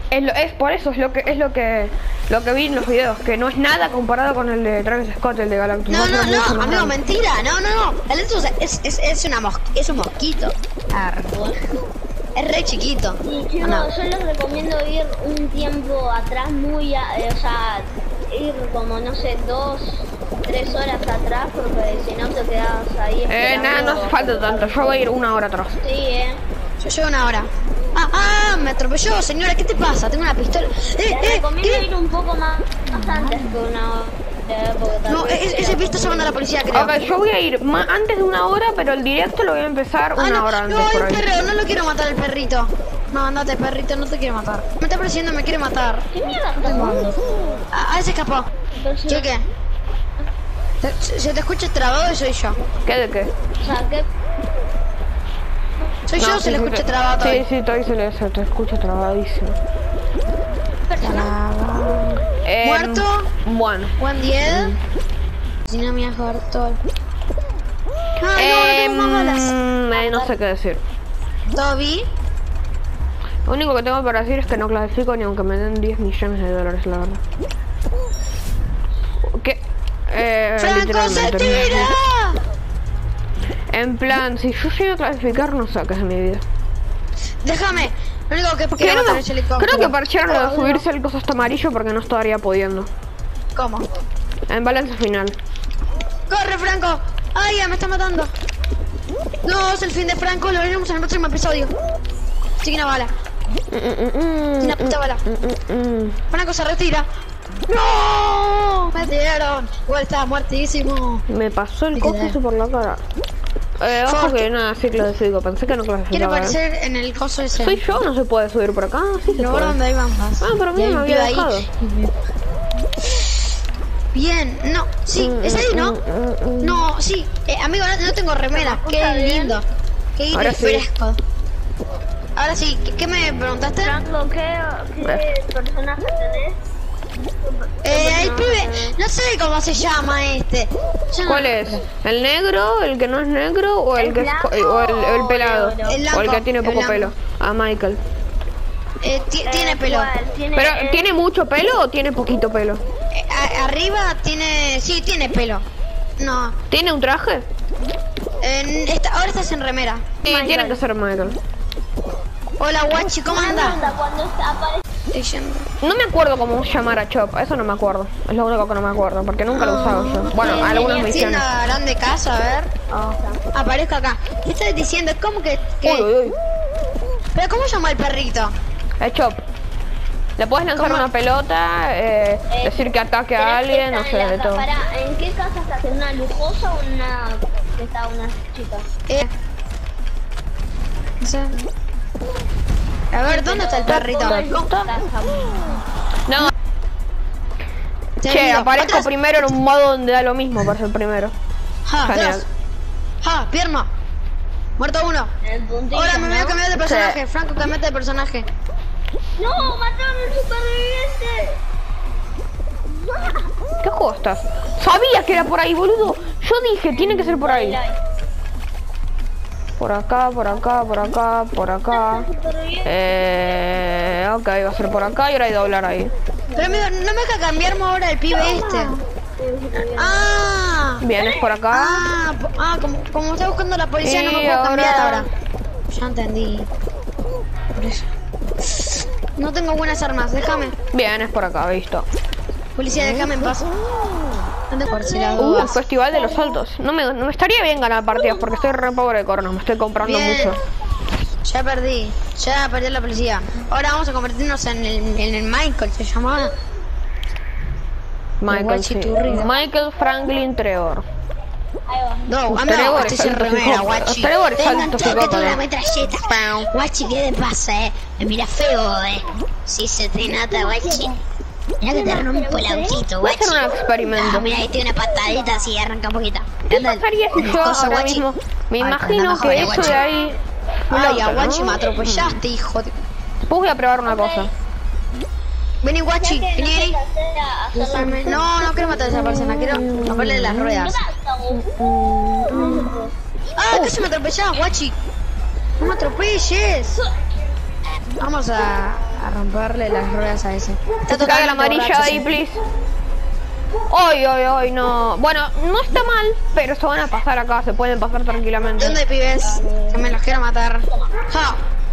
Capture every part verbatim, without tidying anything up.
Es, lo, es por eso, es lo que es lo que lo que vi en los videos, que no es nada comparado con el de Travis Scott, el de Galactus. No, no, no, no amigo, mentira, no, no, no. El Lexus es, es, es, una mos es un mosquito. Arro. Es re chiquito. Y chicos, no. yo les recomiendo ir un tiempo atrás, muy, a, eh, o sea, ir como, no sé, dos, tres horas atrás, porque si no te quedas ahí. Eh, nada, no hace falta tanto, yo voy a ir una hora atrás. Sí, eh. Yo llevo una hora. Ah, ah, me atropelló, señora, ¿qué te pasa? Tengo una pistola. Eh, Te eh, recomiendo ¿qué? ir un poco más, más antes que una hora. No, ese, ese pisto se manda a la policía, creo. Ok, yo voy a ir más antes de una hora, pero el directo lo voy a empezar una ah, no, hora antes. No, por el ahí. perro, no lo quiero matar el perrito. No, andate, perrito, no te quiero matar. Me está persiguiendo, me quiere matar. ¿Qué mierda estás jugando? Ah, ah, se escapó. ¿Qué qué? ¿Se, se te escucha trabado y soy yo? ¿Qué de qué? O sea, ¿qué? Soy No, yo, sí, se le sí, escucha te- trabado todo. Sí, sí, todavía se, le, se te escucha trabadísimo. Eh, ¿Muerto? Bueno. Juan diez. Dinamia Hartol. Ah, Eh, no, no tengo más balas. mm, eh, no sé qué decir. Toby. Lo único que tengo para decir es que no clasifico ni aunque me den diez millones de dólares, la verdad. ¿Qué? Eh, ¡Franco se literalmente. tira! En plan, si yo llego a clasificar, no saques de mi vida. Déjame. Lo único que Creo, quiero matar es el helicóptero. creo que parchearon lo de subirse el coso hasta amarillo porque no estaría pudiendo. ¿Cómo? En balance final. ¡Corre, Franco! ¡Ay, ya me está matando! No, es el fin de Franco, lo veremos en el próximo episodio. Sigue una bala. Mm, mm, mm, Una puta bala. mm, mm, mm. Franco se retira. ¡No! Me dieron. Igual estaba muertísimo. Me pasó el Me coso quedé. ese por la cara. Eh, ojo Fuck. que nada, sí clasifico. Pensé que no Quiere clasificaba. ¿eh? aparecer en el coso ese. ¿Soy yo? No se puede subir por acá. Sí se No, puede. donde hay más. Ah, pero a mí Y hay me un había pibe ahí. dejado. Bien, no, sí, es ahí, ¿no? No, sí, eh, amigo, no, no tengo remera, qué lindo, qué Ahora sí. fresco. Ahora sí, ¿qué, qué me preguntaste? Franco, ¿qué, qué personaje tenés? Eh, el pibe, no sé cómo se llama este. Yo no- ¿Cuál es? ¿El negro? ¿El que no es negro? ¿O el, ¿El que es blanco o el, el pelado? o el ¿O el que blanco? tiene El poco blanco. pelo? A Michael. Eh, ti- tiene Eh, pelo. ¿cuál? ¿Tiene, ¿Pero eh, tiene mucho pelo o tiene poquito pelo? Eh, a- arriba tiene, sí, tiene pelo. No, ¿Tiene un traje? en esta, ahora estás en remera. Sí, tiene que ser Michael. Hola, guachi, ¿cómo Una anda? pregunta, cuando aparece Estoy yendo. No me acuerdo cómo llamar a Chop, eso no me acuerdo. Es lo único que no me acuerdo, porque nunca lo he usado yo. Bueno, Eh, algunas tenía misiones. Haciendo grande caso, a ver. Aparezco acá. ¿Qué estás diciendo? ¿Cómo que, que- Uy, uy, uy. ¿Pero cómo llama el perrito? Es Chop. Le puedes lanzar ¿Cómo? una pelota, eh, Eh, decir que ataque a tenés que alguien, no estar sé, en de la todo. ca- pará, ¿en qué casa estás? ¿En una lujosa o en una que está una chica? Eh. No sé. A ver, ¿dónde está el perrito? No, Te che, digo, aparezco otras- primero en un modo donde da lo mismo para ser primero. Ja, Genial. dos. Ja, pierna. Muerto uno. El puntito, Ahora me voy a ¿no? cambiar de personaje. Franco, cambiate de personaje. ¡No! ¡Mataron al superviviente! ¿Qué juego estás? Sabía que era por ahí, boludo. Yo dije, tiene que ser por ahí. Por acá, por acá, por acá, por acá. Eh, ok, va a ser por acá y ahora hay que doblar ahí. Pero amigo, no me deja cambiarme ahora el pibe este. Ah. Bien, es por acá. Ah, po- ah como, como está buscando la policía, no me Y puedo cambiar ahora- ahora. Ya entendí. Por eso. No tengo buenas armas, déjame. Bien, es por acá, visto. Policía, déjame en paz. Ande por si las Uh, dudas. Festival de los Saltos. No me, no me estaría bien ganar partidas porque estoy re pobre de coronas, me estoy comprando Bien. mucho. Ya perdí, ya perdí la policía. Ahora vamos a convertirnos en el, en el Michael, se llamaba. Michael, Guachi sí. Turrido. Michael Franklin Trevor. Ahí va. No, amigo, Trevor estoy es sin alto remera, psicópata. guachi. Trevor es Tengan alto todo que tengo psicópata. una metralleta. Guachi, ¿qué te pasa, eh? Me mira feo, eh. Si se te nota, guachi. Mira que te rompo el autito, Voy a hacer guachi. un experimento. Ah, mira, ahí tiene una patadita así, arranca un poquito. ¿Qué Anda, pasaría si el yo coso, ahora guachi. mismo me Ay, imagino anda, que joder, eso guachi. de ahí... un Ay, auto, a guachi ¿no? me atropellaste, hijo de... Después voy a probar una cosa. Vení, guachi, Ya que vení, no vení. sé qué hacer, Usarme- No, no quiero matar a esa persona, quiero romperle las ruedas. Ah, casi me atropellás, guachi. No me atropelles. Vamos a, A romperle las ruedas a ese. Que se caiga la amarilla ahí, please. Hoy, hoy, hoy, no. Bueno, no está mal, pero se van a pasar acá, se pueden pasar tranquilamente. ¿Dónde hay pibes? Que me los quiero matar. ¡Ja!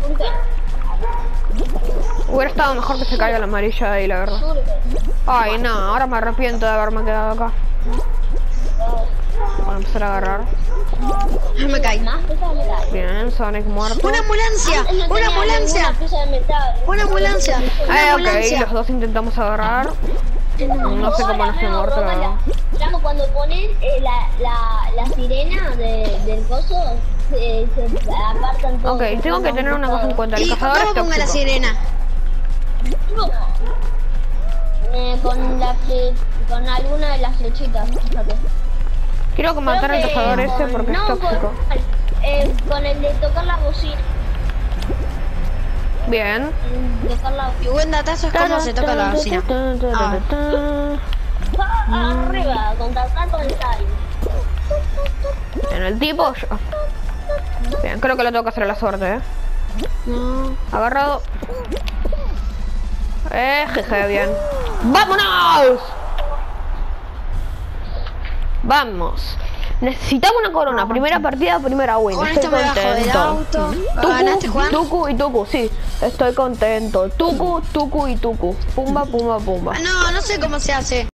Hubiera estado mejor que se caiga la amarilla ahí, la verdad. Ay, no, ahora me arrepiento de haberme quedado acá. Voy a empezar a agarrar. Me caí. Bien, Sonic muerto. ¡Una ambulancia! ¡Una ambulancia! ¡Una ambulancia! ¡Una Eh, ok, ambulancia! los dos intentamos agarrar. No sé cómo no se muerto, la verdad. Claro, cuando ponen eh, la, la, la sirena de, del coso, eh, se apartan todos. Ok, tengo que tener una cosa en cuenta. El ¿Y cazador cómo es pongo la tóxico. sirena? Eh, con, la, fle- con alguna de las flechitas, fíjate. Quiero matar Creo al que cazador ese con- porque es no, tóxico. Con, eh, con el de tocar la bocina. Bien. mm, Tocar la Y buen datazo es cómo se toca la bocina. Ah. Ah, arriba, contactar con el tal. En el tipo yo. Bien, creo que lo tengo que hacer a la suerte, eh. No. Agarrado. Eh, jeje, bien. ¡Vámonos! Vamos. Necesitamos una corona. Primera partida, primera win. Con Estoy esto me bajo del contento. auto. ¿Ganaste, Tucu, Juan? Tucu y Tucu, sí. Estoy contento. Tucu, Tucu y Tucu. Pumba, pumba, pumba. No, no sé cómo se hace.